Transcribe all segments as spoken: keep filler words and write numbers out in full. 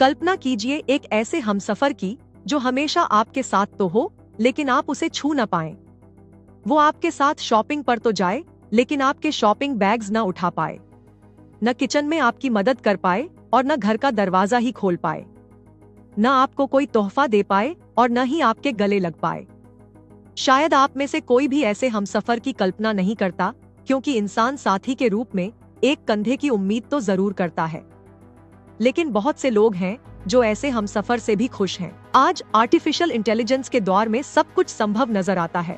कल्पना कीजिए एक ऐसे हमसफर की जो हमेशा आपके साथ तो हो लेकिन आप उसे छू न पाएं। वो आपके साथ शॉपिंग पर तो जाए लेकिन आपके शॉपिंग बैग्स न उठा पाए, न किचन में आपकी मदद कर पाए और न घर का दरवाजा ही खोल पाए, न आपको कोई तोहफा दे पाए और न ही आपके गले लग पाए। शायद आप में से कोई भी ऐसे हमसफर की कल्पना नहीं करता, क्योंकि इंसान साथी के रूप में एक कंधे की उम्मीद तो जरूर करता है। लेकिन बहुत से लोग हैं जो ऐसे हमसफर से भी खुश हैं। आज आर्टिफिशियल इंटेलिजेंस के दौर में सब कुछ संभव नजर आता है।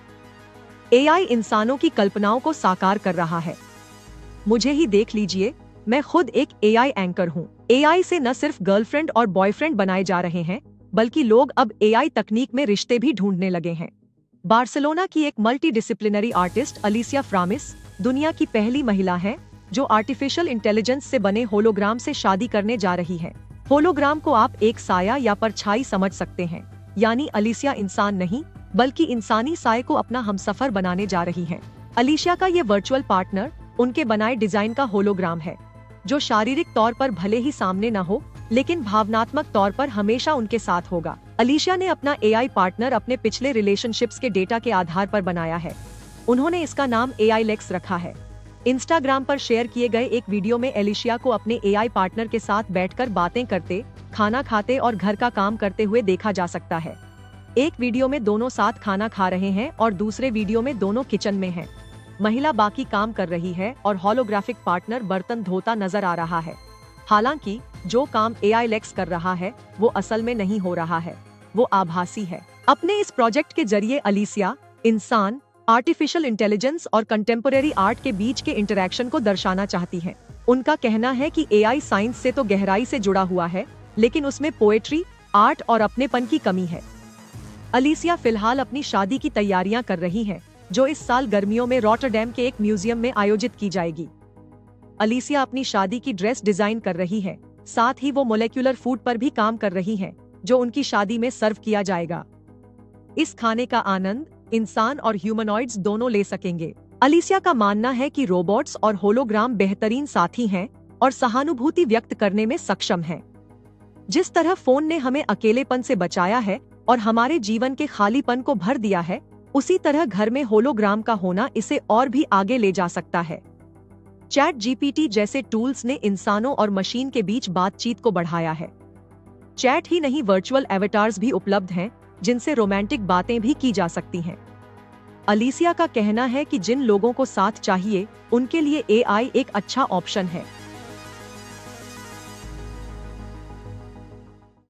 एआई इंसानों की कल्पनाओं को साकार कर रहा है। मुझे ही देख लीजिए, मैं खुद एक एआई एंकर हूँ। एआई से न सिर्फ गर्लफ्रेंड और बॉयफ्रेंड बनाए जा रहे हैं, बल्कि लोग अब एआई तकनीक में रिश्ते भी ढूंढने लगे हैं। बार्सिलोना की एक multi disciplinary artist Alicia Framis दुनिया की पहली महिला है जो आर्टिफिशियल इंटेलिजेंस से बने होलोग्राम से शादी करने जा रही है। होलोग्राम को आप एक साया या परछाई समझ सकते हैं, यानी अलिसिया इंसान नहीं बल्कि इंसानी साये को अपना हमसफर बनाने जा रही हैं। अलिसिया का ये वर्चुअल पार्टनर उनके बनाए डिजाइन का होलोग्राम है, जो शारीरिक तौर पर भले ही सामने न हो लेकिन भावनात्मक तौर पर हमेशा उनके साथ होगा। अलिसिया ने अपना एआई पार्टनर अपने पिछले रिलेशनशिप्स के डेटा के आधार पर बनाया है। उन्होंने इसका नाम एआई लेक्स रखा है। इंस्टाग्राम पर शेयर किए गए एक वीडियो में अलिसिया को अपने एआई पार्टनर के साथ बैठकर बातें करते, खाना खाते और घर का काम करते हुए देखा जा सकता है। एक वीडियो में दोनों साथ खाना खा रहे हैं और दूसरे वीडियो में दोनों किचन में हैं। महिला बाकी काम कर रही है और होलोग्राफिक पार्टनर बर्तन धोता नजर आ रहा है। हालांकि जो काम एआई लेक्स कर रहा है वो असल में नहीं हो रहा है, वो आभासी है। अपने इस प्रोजेक्ट के जरिए अलिसिया इंसान, आर्टिफिशियल इंटेलिजेंस और कंटेम्पोरेरी आर्ट के बीच के इंटरैक्शन को दर्शाना चाहती हैं। उनका कहना है कि एआई साइंस से तो गहराई से जुड़ा हुआ है, लेकिन उसमें पोएट्री, आर्ट और अपनेपन की कमी है। अलिसिया फिलहाल अपनी शादी की तैयारियां कर रही हैं, जो इस साल गर्मियों में रॉटरडैम के एक म्यूजियम में आयोजित की जाएगी। अलिसिया अपनी शादी की ड्रेस डिजाइन कर रही है, साथ ही वो मोलेक्युलर फूड पर भी काम कर रही हैं, जो उनकी शादी में सर्व किया जाएगा। इस खाने का आनंद इंसान और ह्यूमनॉइड्स दोनों ले सकेंगे। अलिसिया का मानना है कि रोबोट्स और होलोग्राम बेहतरीन साथी हैं और सहानुभूति व्यक्त करने में सक्षम हैं। जिस तरह फोन ने हमें अकेलेपन से बचाया है और हमारे जीवन के खालीपन को भर दिया है, उसी तरह घर में होलोग्राम का होना इसे और भी आगे ले जा सकता है। चैट जीपीटी जैसे टूल्स ने इंसानों और मशीन के बीच बातचीत को बढ़ाया है। चैट ही नहीं, वर्चुअल एवेटार्स भी उपलब्ध हैं जिनसे रोमांटिक बातें भी की जा सकती हैं। अलिसिया का कहना है कि जिन लोगों को साथ चाहिए उनके लिए एआई एक अच्छा ऑप्शन है।